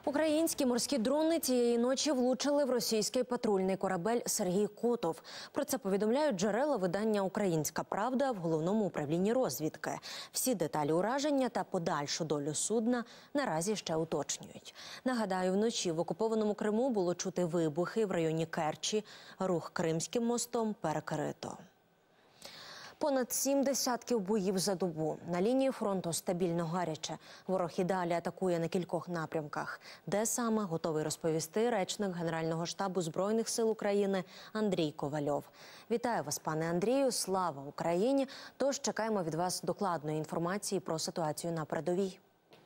Українські морські дрони цієї ночі влучили в російський патрульний корабель «Сергій Котов». Про це повідомляють джерела видання «Українська правда» в Головному управлінні розвідки. Всі деталі ураження та подальшу долю судна наразі ще уточнюють. Нагадаю, вночі в окупованому Криму було чути вибухи в районі Керчі. Рух Кримським мостом перекрито. Понад 7 десятків боїв за добу. На лінії фронту стабільно гаряче. Ворог і далі атакує на кількох напрямках. Де саме, готовий розповісти речник Генерального штабу Збройних сил України Андрій Ковальов. Вітаю вас, пане Андрію. Слава Україні! Тож чекаємо від вас докладної інформації про ситуацію на передовій.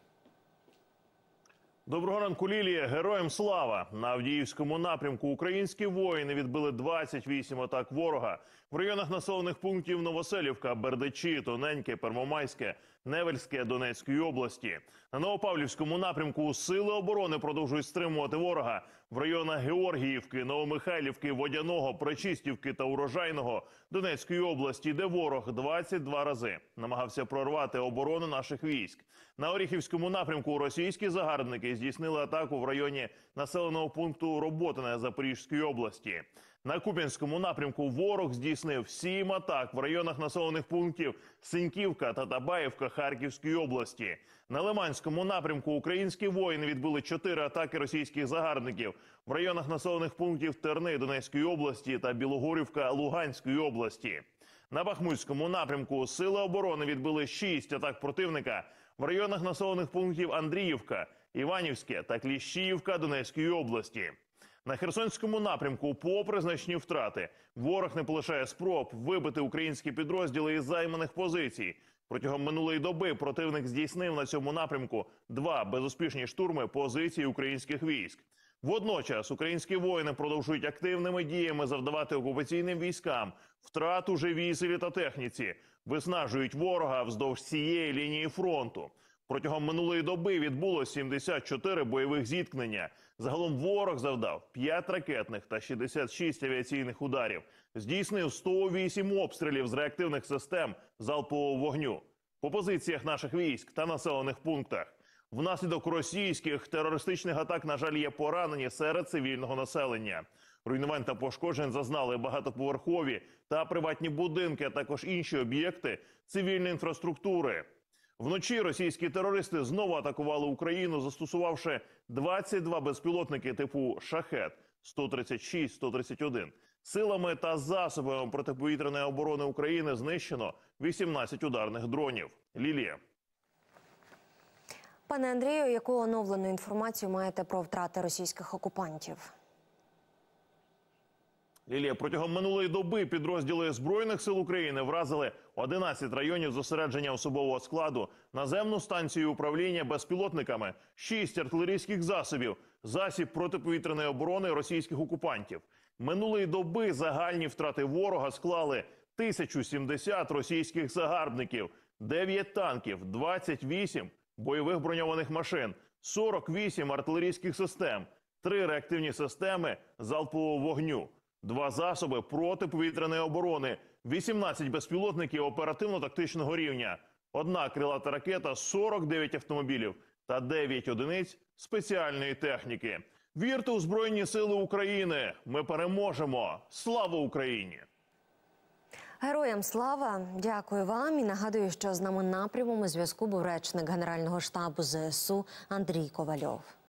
Доброго ранку, Лілія. Героям слава! На Авдіївському напрямку українські воїни відбили 28 атак ворога. В районах населених пунктів Новоселівка, Бердичі, Тоненьке, Первомайське, Невельське Донецької області. На Новопавлівському напрямку сили оборони продовжують стримувати ворога. В районах Георгіївки, Новомихайлівки, Водяного, Пречистівки та Урожайного Донецької області, де ворог 22 рази намагався прорвати оборону наших військ. На Оріхівському напрямку російські загарбники здійснили атаку в районі населеного пункту Роботине Запорізької області. На Куп'янському напрямку ворог здійснив 7 атак в районах населених пунктів Синьківка та Табаївка Харківської області. На Лиманському напрямку українські воїни відбили 4 атаки російських загарбників в районах населених пунктів Терни Донецької області та Білогорівка Луганської області. На Бахмутському напрямку сили оборони відбили 6 атак противника в районах населених пунктів Андріївка, Іванівське та Кліщіївка Донецької області. На Херсонському напрямку, попри значні втрати, ворог не полишає спроб вибити українські підрозділи із займаних позицій. Протягом минулої доби противник здійснив на цьому напрямку 2 безуспішні штурми позицій українських військ. Водночас українські воїни продовжують активними діями завдавати окупаційним військам втрат у живій силі та техніці, виснажують ворога вздовж цієї лінії фронту. Протягом минулої доби відбулося 74 бойових зіткнення. Загалом ворог завдав 5 ракетних та 66 авіаційних ударів. Здійснив 108 обстрілів з реактивних систем залпового вогню по позиціях наших військ та населених пунктах. Внаслідок російських терористичних атак, на жаль, є поранені серед цивільного населення. Руйнувань та пошкоджень зазнали багатоповерхові та приватні будинки, а також інші об'єкти цивільної інфраструктури. Вночі російські терористи знову атакували Україну, застосувавши 22 безпілотники типу «Шахед» 136-131. Силами та засобами протиповітряної оборони України знищено 18 ударних дронів. Лілія. Пане Андрію, яку оновлену інформацію маєте про втрати російських окупантів? Лілія, протягом минулої доби підрозділи Збройних сил України вразили 11 районів зосередження особового складу, наземну станцію управління безпілотниками, 6 артилерійських засобів, засіб протиповітряної оборони російських окупантів. Минулої доби загальні втрати ворога склали 1070 російських загарбників, 9 танків, 28 бойових броньованих машин, 48 артилерійських систем, 3 реактивні системи залпового вогню, 2 засоби протиповітряної оборони, 18 безпілотників оперативно-тактичного рівня, 1 крилата ракета, 49 автомобілів та 9 одиниць спеціальної техніки. Вірте у Збройні сили України! Ми переможемо! Слава Україні! Героям слава! Дякую вам і нагадую, що з нами на прямому зв'язку був речник Генерального штабу ЗСУ Андрій Ковальов.